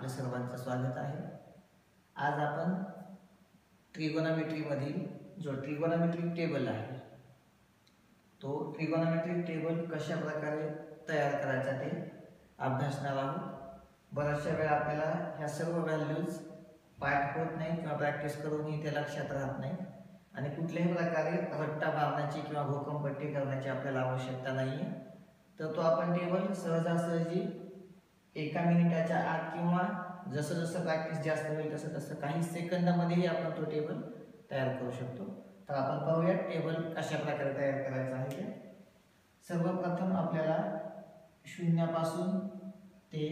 आपल्या सर्वांचं स्वागत आहे। आज आपण ट्रिगोनोमेट्रीमधील जो ट्रिगोनोमेट्रिक टेबल आहे तो ट्रिगोनोमेट्रिक टेबल कशा प्रकारे तयार करायचा ते अभ्यासणार आहोत। बऱ्याचशा वेळा आपल्याला ह्या सर्व व्हॅल्यूज पाठ होत नाही किंवा प्रॅक्टिस करूनही ते लक्षात राहत नाही आणि कुठल्याही प्रकारे रट्टा मारण्याची किंवा भोकमपट्टी करण्याची आपल्याला आवश्यकता नाहीये। तर तो आपण टेबल सहजासहजी एका मिनिटाच्या आत किंवा जसं जसं प्रॅक्टिस जास्त होईल तसं तसं काही सेकंदामध्येही आपण तो टेबल तयार करू शकतो। तर आपण पाहूया टेबल कशा प्रकारे तयार करायचा आहे ते। सर्वप्रथम आपल्याला शून्यापासून ते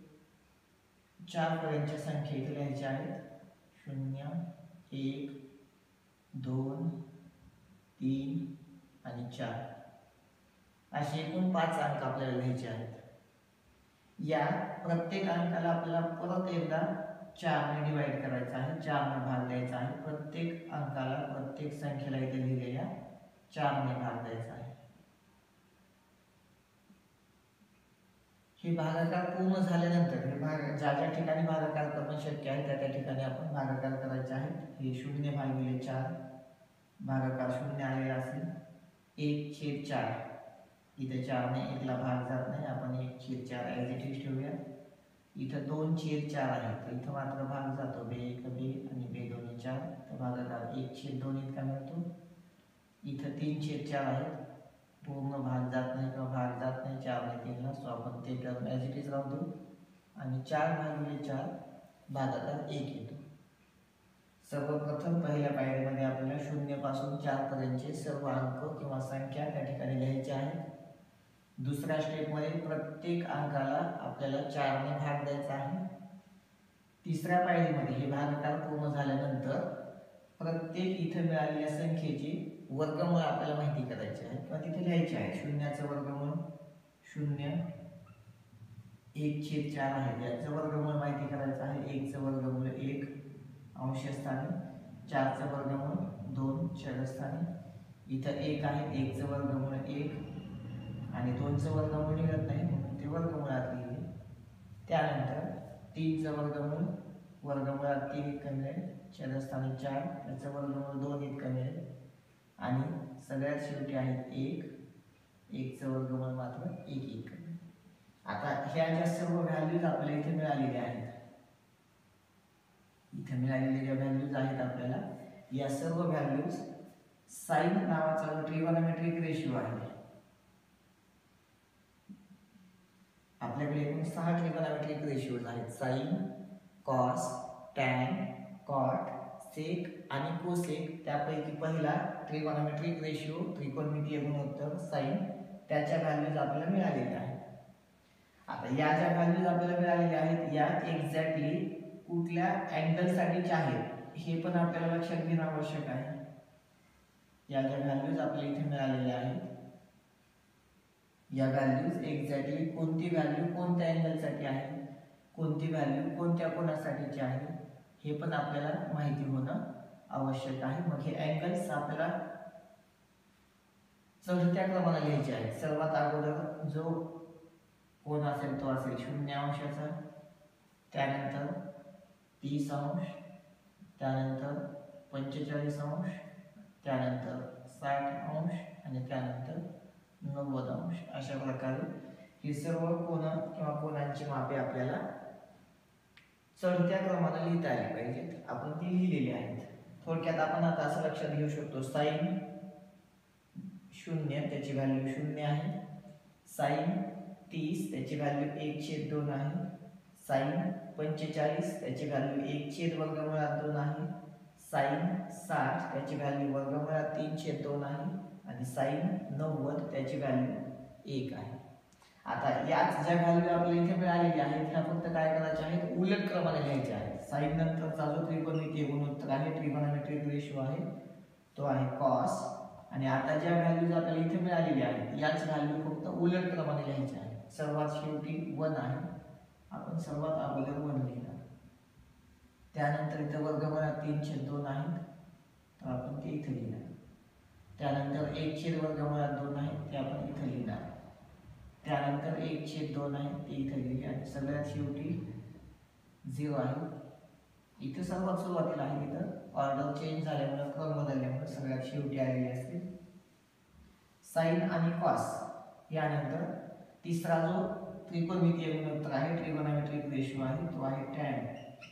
4 पर्यंतच्या संख्या इथे लिहायच्या आहेत। 0 1 2 3 आणि 4 असे एकूण 5 अंक आपल्याला लिहायचे आहेत। या प्रत्येक अंकाला आपल्याला परत एकदा 4 ने डिवाइड करायचा आहे, 4 ने भाग द्यायचा आहे। प्रत्येक अंकाला प्रत्येक संख्येला इथे लिहिलेल्या 4 ने भाग द्यायचा आहे। हे भागाकार पूर्ण झाल्यानंतर हे भाग ज्या ठिकाणी भागाकार करणं शक्य आहे त्या ठिकाणी आपण भागाकार करायचे आहे। हे 0 भागिले 4 भागाकार 0 आलेला असेल 1/4 इथे 4 ने 1 ला भाग जात नाही, आपण 1/4 ॲज इट इज ठेवूया। इथं 2/4 आहे तर इथं मात्र भाग जातो, 2 आणि 2 4 तर भागाकार 1/2 इतका मिळतो। इथं 3/4 आहे, पूर्ण भाग जात नाही किंवा भाग जात नाही 4 ने 3 ला, सो आपण ते टर्म ॲज इट इज राहू देऊ आणि 4 भागिले 4 भागाकार 1 येतो। सर्वप्रथम पहिल्या पायरीमध्ये आपल्याला 0 पासून 4 पर्यंतचे सर्व अंक किंवा संख्या त्या ठिकाणी लिहायच्या आहेत। दुसऱ्या स्टेपमध्ये प्रत्येक अंकाला आपल्याला 4 ने भाग द्यायचा आहे। तिसऱ्या पायरीमध्ये हे भागाकार पूर्ण झाल्यानंतर प्रत्येक इथे मिळालेल्या संख्येची वर्गमूळ आपल्याला माहिती करायची आहे किंवा तिथे लिहायची आहे। 0चं वर्गमूळ 0, 1/4 आहे याचं वर्गमूळ माहिती करायचं आहे। 1चं वर्गमूळ 1 अंशस्थानी, 4चं वर्गमूळ 2 छेदस्थानी। इथं 1 आहे, 1चं वर्गमूळ 1 आणि 2चं वर्गमूळ निघत नाही म्हणून ते वर्गमूळात लिहिले। त्यानंतर 3चं वर्गमूळ वर्गमूळात 3 इतका मिळेल, छेदस्थानी 4 त्याचं वर्गमूळ 2 इतका मिळेल आणि सगळ्यात शेवटी आहे 1, 1चं वर्गमूळ मात्र 1 इतका मिळेल। आता ह्या ज्या सर्व व्हॅल्यूज आपल्याला इथे मिळालेल्या आहेत, इथे मिळालेल्या ज्या व्हॅल्यूज आहेत आपल्याला या सर्व व्हॅल्यूज साइन नावाचा जो ट्रिगोनोमेट्रिक रेशिओ आहे, आपल्याकडे एकूण 6 ट्रिगोनोमेट्रिक रेशिओज आहेत। Sine, cos, tan, cot, sec आणि कोसेक। त्यापैकी पहिला ट्रिगोनोमेट्रिक रेशिओ त्रिकोणमितीय गुणोत्तर साइन त्याच्या व्हॅल्यूज आपल्याला मिळालेल्या आहेत। आता या ज्या व्हॅल्यूज आपल्याला मिळालेल्या आहेत या एक्झॅक्टली कुठल्या अँगल साठीच्या आहेत हे पण आपल्याला लक्षात घेणं आवश्यक आहे। या ज्या व्हॅल्यूज आपल्याला इथे मिळालेल्या आहेत या व्हॅल्यूज एक्झॅक्टली कोणती व्हॅल्यू कोणत्या अँगल साठी आहे, कोणती व्हॅल्यू कोणत्या कोनासाठीची आहे हे पण आपल्याला माहिती होणं आवश्यक आहे। मग हे अँगल्स आपल्याला चढत्या क्रमाने लिहायचे आहेत। सर्वात अगोदर जो कोन असेल तो असेल 0 अंशाचा, त्यानंतर 30 अंश, त्यानंतर 45 अंश, त्यानंतर 60 अंश आणि त्यानंतर 90 अंश। अशा प्रकारे हे सर्व कोन किंवा कोनांची मापे आपल्याला चढत्या क्रमाने लिहिता आली पाहिजेत, आपण ती लिहिलेली आहेत। थोडक्यात आपण आता असं लक्षात घेऊ शकतो, साइन 0 त्याची व्हॅल्यू 0 आहे, साइन 30 त्याची व्हॅल्यू 1/2 आहे, साइन 45 त्याची व्हॅल्यू 1/√2 आहे, साइन 60 त्याची व्हॅल्यू वर्गमूळात 3/2 आहे आणि साइन 90 त्याची व्हॅल्यू 1 आहे। आता याच ज्या व्हॅल्यू आपल्याला इथे मिळालेल्या आहेत ह्या फक्त काय करायच्या आहेत, उलट क्रमाने लिहायच्या आहेत। साइन नंतरचा जो त्रिकोणमितीय गुणोत्तर आहे, ट्रिगोनोमेट्रिक रेशिओ आहे, तो आहे कॉस आणि आता ज्या व्हॅल्यूज आपल्याला इथे मिळालेल्या आहेत याच व्हॅल्यू फक्त उलट क्रमाने लिहायच्या आहेत। सर्वात शेवटी 1 आहे, आपण सर्वात अगोदर 1 लिहिणार, त्यानंतर इथे वर्गमूळात 3/2 आहेत तर आपण ते इथे लिहिणार, त्यानंतर 1/√2 आहे ते आपण इथे लिहिणार, त्यानंतर 1/2 आहे ते इथे लिहिले आणि सगळ्यात शेवटी 0 आहे. इथे सर्वात सुरुवातीला आहे, इथं ऑर्डर चेंज झाल्यामुळे क्रम बदलल्यामुळे सगळ्यात शेवटी आलेले असतील. साइन आणि कॉस यानंतर तिसरा जो त्रिकोणमितीय गुणोत्तर आहे, ट्रिगोनोमेट्रिक रेशो आहे, तो आहे टॅन.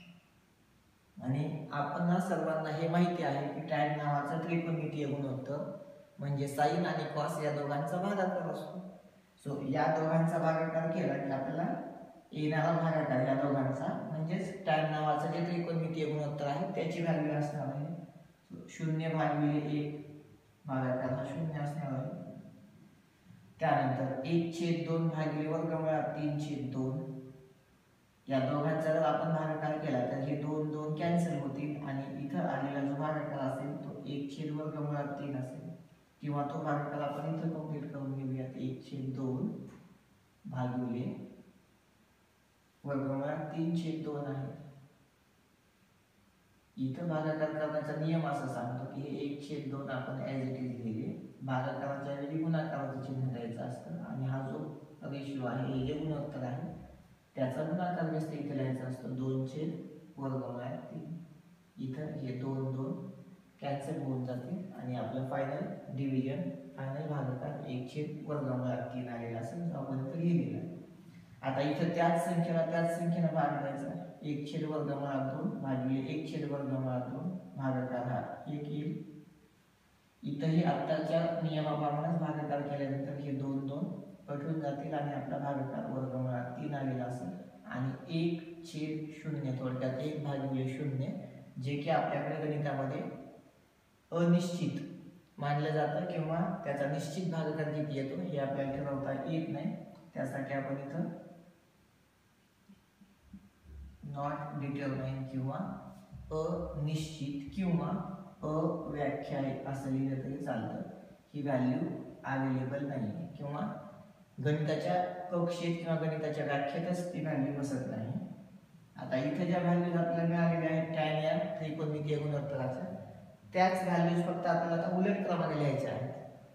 आणि आपण सर्वांना हे माहिती आहे की टॅन नावाचा त्रिकोणमितीय गुणोत्तर म्हणजे साइन आणि कॉस या दोघांचा भागाकार असतो. सो या दोघांचा भागाकार केला की आपल्याला येणारा भागाकार या दोघांचा म्हणजेच टॅन नावाचा जे त्रिकोणमितीय गुणोत्तर आहे त्याची व्हॅल्यू असणार आहे. 0/1 भागाकार हा 0 असणार आहे. त्यानंतर 1/2 भागिले वर्गमुळात 3/2 या दोघांचा जर आपण भागाकार केला तर हे 2 2 कॅन्सल होतील आणि इथं आलेला जो भागाकार असेल तो 1/वर्गमुळात 3 असेल किंवा तो भागाकार आपण इथं कंप्लीट करून घेऊयात. 1/2 भागिले वर्गमुळात 3/2 आहे. इथं भागाकार करण्याचा नियम असा सांगतो की हे 1/2 आपण ॲज इट इज लिहिले, भागाकाराच्या ऐवजी गुणाकाराचं चिन्ह द्यायचं असतं आणि हा जो रेशिओ आहे हे जे गुणोत्तर आहे त्याचा गुणाकार व्यस्त इथे लिहायचा असतो 2/√3. इथं हे 2 2 कॅन्सल होऊन जातील आणि आपलं फायनल डिव्हिजन फायनल भागाकार 1/√3 आलेला असेल आपण इथं लिहिलेला आहे. आता इथं त्याच संख्येनं भाग द्यायचा. 1/√2 भागिले 1/√2 भागाकार हा 1 येईल. इथंही आत्ताच्या नियमाप्रमाणेच भागाकार केल्यानंतर हे 2 2 कट होऊन जातील आणि आपला भागाकार 3 आलेला असेल आणि 1/0 थोडक्यात 1/0 जे की आपल्याकडे गणितामध्ये अनिश्चित मानलं जातं किंवा त्याचा निश्चित भागाकार किती येतो हे आपल्याला ठरवता येत नाही. त्यासाठी आपण इथं नॉट डिटरमाइन किंवा अनिश्चित किंवा अव्याख्याय असं लिहिलं तरी चालतं. ही व्हॅल्यू अवेलेबल नाही किंवा गणिताच्या कक्षेत किंवा गणिताच्या व्याख्येतच ती व्हॅल्यू बसत नाही. आता इथे ज्या व्हॅल्यूज आपल्याला मिळालेल्या आहेत टॅन या त्रिकोणमितीय गुणोत्तराच्या त्याच व्हॅल्यूज फक्त आपल्याला आता उलट क्रमाने लिहायच्या आहेत.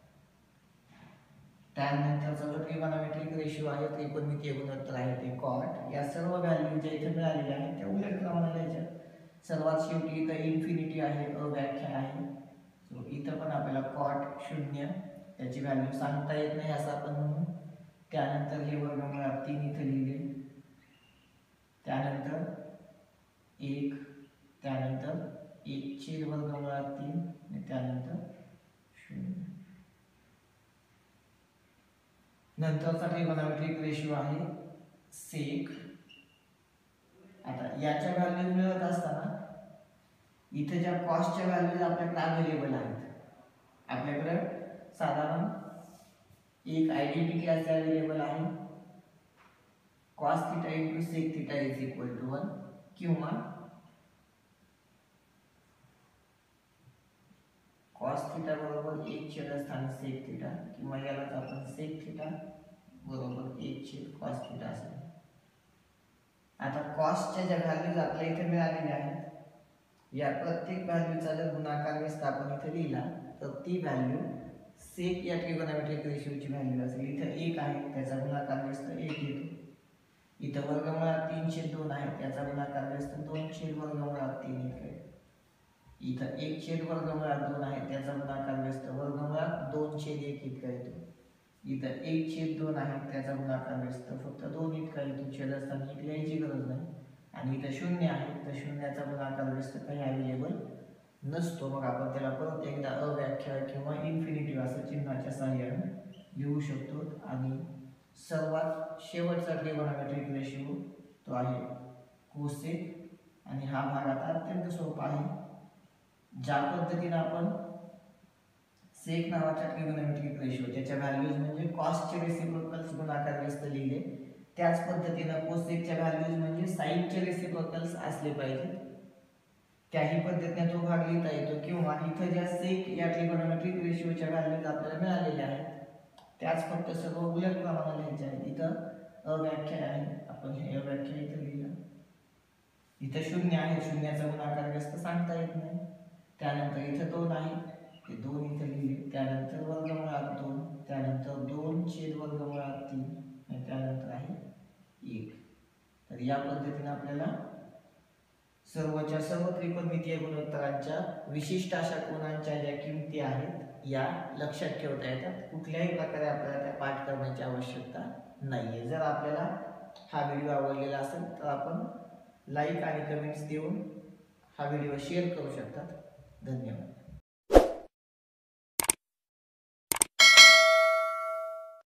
टॅन नंतरचा जो ट्रिगोनोमेट्रिक रेशिओ आहे त्रिकोणमितीय गुणोत्तर आहे ते कॉट या सर्व व्हॅल्यू ज्या इथे मिळालेल्या आहेत त्या उलट क्रमाने लिहायच्या. सर्वात शेवटी इथं इन्फिनिटी आहे, अव्याख्या आहे. सो इथं पण आपल्याला कॉट 0 त्याची व्हॅल्यू सांगता येत नाही असं आपण म्हणू. त्यानंतर हे वर्गमुळात 3 इथे लिहिले, त्यानंतर 1, त्यानंतर 1/√3 आणि त्यानंतर 0. नंतरचा ट्रिगोनोमेट्रिक रेशिओ आहे सेक. आता याच्या व्हॅल्यूज मिळत असताना इथे ज्या कॉस्टच्या व्हॅल्यूज आपल्याकडे अवेलेबल आहेत, आपल्याकडे साधारण एक आयडेंटिटी असे अवेलेबल आहे cos θ * sec θ = 1 किंवा cos θ बरोबर 1/sec θ किंवा यालाच आपण sec θ बरोबर 1/cos θ असेल. आता कॉस्टच्या ज्या व्हॅल्यूज आपल्या इथे मिळालेल्या आहेत या प्रत्येक व्हॅल्यूचा जर गुणाकार व्यस्त आपण इथे लिहिला तर ती व्हॅल्यू सेक या ट्रिगोनोमेट्रिक रेशिओची व्हॅल्यू असेल. इथं 1 आहे त्याचा गुणाकार व्यस्त 1 येतो. इथं वर्गमुळात 3/2 आहे त्याचा गुणाकार व्यस्त 2/√3 इतका येतो. इथं 1/√2 आहे त्याचा गुणाकार व्यस्त वर्गमुळात 2/1 इतका येतो. इथं 1/2 आहे त्याचा गुणाकार व्यस्त फक्त 2 इतका येतो. छेदस्थानी इथे लिहायची गरज नाही. आणि इथं 0 आहे तर शून्याचा गुणाकार व्यस्त काही अवेलेबल नसतो. मग आपण त्याला परत एकदा अव्याख्या किंवा इन्फिनिटी असं चिन्हाच्या सहाय्याने लिहू शकतो. आणि सर्वात शेवटचा ट्रिगोनोमेट्रिक रेशिओ तो आहे कोसेक. आणि हा भाग आता अत्यंत सोपा आहे. ज्या पद्धतीने आपण सेक नावाच्या ट्रिगोनोमेट्रिक रेशिओ त्याच्या व्हॅल्यूज म्हणजे कॉसचे रेसिप्रोकल्स गुणाकार व्यस्त लिहिले त्याच पद्धतीने कोसेकच्या व्हॅल्यूज म्हणजे साइनचे रेसिप्रोकल्स असले पाहिजेत. त्याही पद्धतीने तो भाग लिहिता येतो. किंवा इथं ज्या सेक या ट्रिगोनोमेट्रिक रेशिओच्या व्हॅल्यूज आपल्याला मिळालेल्या आहेत त्याच फक्त सर्व उलट क्रमाने लिहायच्या आहेत. इथं अव्याख्या आहे, आपण हे अव्याख्या इथं लिहिलं. इथं 0 आहे, शून्याचा गुणाकार व्यस्त सांगता येत नाही. त्यानंतर इथं 2 आहे ते 2 इथं लिहिले. त्यानंतर वर्गमुळात 2, त्यानंतर 2/√3 आणि त्यानंतर आहे 1. तर या पद्धतीने आपल्याला सर्वच्या सर्व त्रिकोणमितीय गुणोत्तरांच्या विशिष्ट अशा कोनांच्या ज्या किमती आहेत या लक्षात ठेवता येतात. कुठल्याही प्रकारे आपल्याला त्या पाठ करण्याची आवश्यकता नाहीये. जर आपल्याला हा व्हिडिओ आवडलेला असेल तर आपण लाईक आणि कमेंट्स देऊन हा व्हिडिओ शेअर करू शकतात. धन्यवाद.